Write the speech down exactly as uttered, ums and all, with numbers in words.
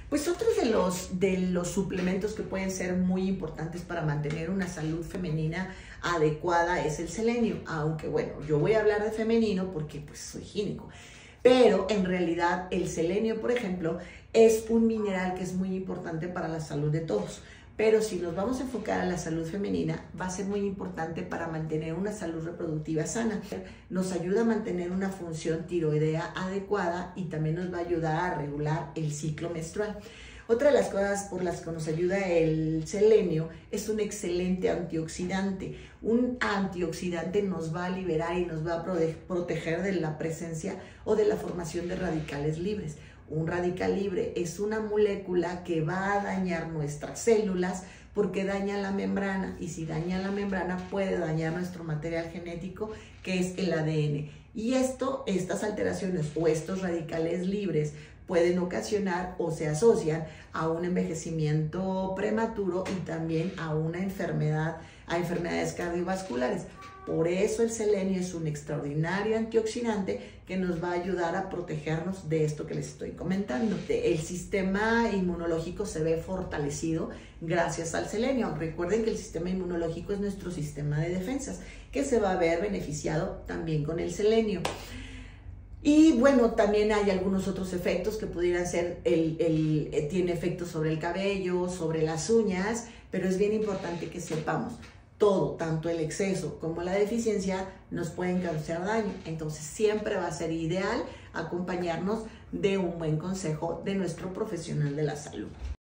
Pues otros de los, de los suplementos que pueden ser muy importantes para mantener una salud femenina adecuada es el selenio, aunque bueno, yo voy a hablar de femenino porque pues soy gineco, pero en realidad el selenio, por ejemplo, es un mineral que es muy importante para la salud de todos. Pero si nos vamos a enfocar a la salud femenina, va a ser muy importante para mantener una salud reproductiva sana. Nos ayuda a mantener una función tiroidea adecuada y también nos va a ayudar a regular el ciclo menstrual. Otra de las cosas por las que nos ayuda el selenio es un excelente antioxidante. Un antioxidante nos va a liberar y nos va a proteger de la presencia o de la formación de radicales libres. Un radical libre es una molécula que va a dañar nuestras células porque daña la membrana, y si daña la membrana puede dañar nuestro material genético, que es el A D N. Y esto, estas alteraciones o estos radicales libres pueden ocasionar o se asocian a un envejecimiento prematuro y también a una enfermedad, a enfermedades cardiovasculares. Por eso el selenio es un extraordinario antioxidante que nos va a ayudar a protegernos de esto que les estoy comentando. El sistema inmunológico se ve fortalecido gracias al selenio. Recuerden que el sistema inmunológico es nuestro sistema de defensas, que se va a ver beneficiado también con el selenio. Y bueno, también hay algunos otros efectos que pudieran ser, el, el, el, tiene efectos sobre el cabello, sobre las uñas, pero es bien importante que sepamos, todo, tanto el exceso como la deficiencia, nos pueden causar daño. Entonces siempre va a ser ideal acompañarnos de un buen consejo de nuestro profesional de la salud.